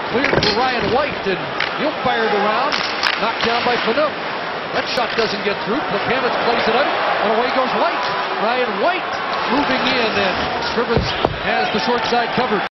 cleared for Ryan White, and he'll fire it around. Knocked down by Phaneuf. That shot doesn't get through. Plekanec plays it out, and away goes White. Ryan White moving in, and Scrivens has the short side covered.